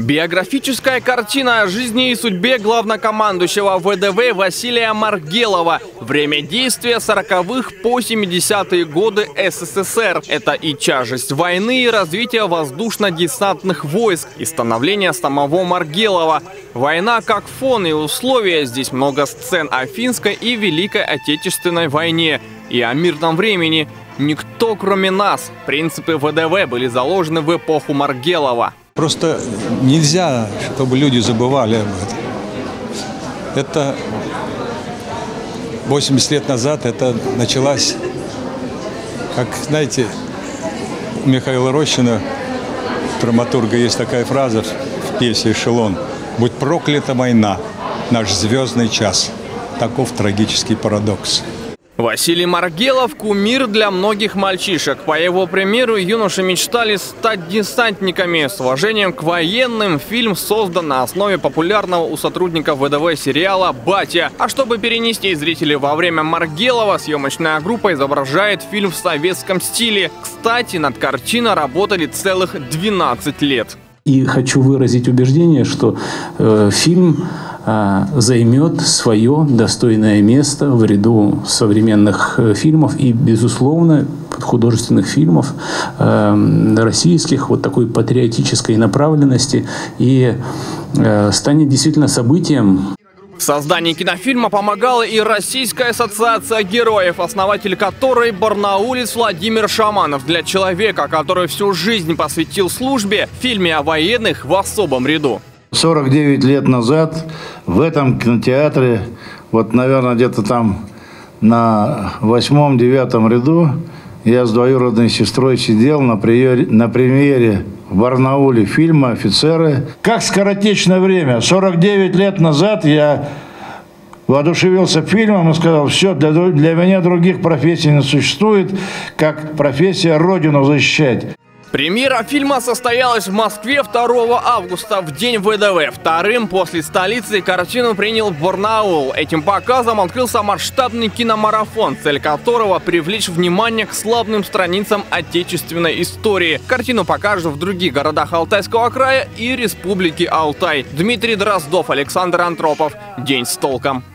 Биографическая картина о жизни и судьбе главнокомандующего ВДВ Василия Маргелова. Время действия 40-х по 70-е годы СССР. Это и тяжесть войны, и развитие воздушно-десантных войск, и становление самого Маргелова. Война как фон и условия. Здесь много сцен о Финской и Великой Отечественной войне. И о мирном времени. Никто, кроме нас. Принципы ВДВ были заложены в эпоху Маргелова. Просто нельзя, чтобы люди забывали об этом. Это 80 лет назад это началось, как, знаете, у Михаила Рощина, драматурга, есть такая фраза в пьесе «Эшелон». «Будь проклята война, наш звездный час». Таков трагический парадокс. Василий Маргелов – кумир для многих мальчишек. По его примеру, юноши мечтали стать десантниками. С уважением к военным фильм создан на основе популярного у сотрудников ВДВ сериала «Батя». А чтобы перенести зрителей во время Маргелова, съемочная группа изображает фильм в советском стиле. Кстати, над картиной работали целых 12 лет. И хочу выразить убеждение, что фильм займет свое достойное место в ряду современных фильмов и, безусловно, художественных фильмов российских вот такой патриотической направленности и станет действительно событием. В создании кинофильма помогала и Российская ассоциация героев, основатель которой барнаулец Владимир Шаманов. Для человека, который всю жизнь посвятил службе, в фильме о военных в особом ряду. 49 лет назад в этом кинотеатре, вот, наверное, где-то там на 8-9 ряду, я с двоюродной сестрой сидел на премьере в Барнауле фильма «Офицеры». Как скоротечное время. 49 лет назад я воодушевился фильмом и сказал: все, для меня других профессий не существует, как профессия Родину защищать. Премьера фильма состоялась в Москве 2 августа, в день ВДВ. Вторым после столицы картину принял Барнаул. Этим показом открылся масштабный киномарафон, цель которого привлечь внимание к славным страницам отечественной истории. Картину покажут в других городах Алтайского края и Республики Алтай. Дмитрий Дроздов, Александр Антропов. День с толком.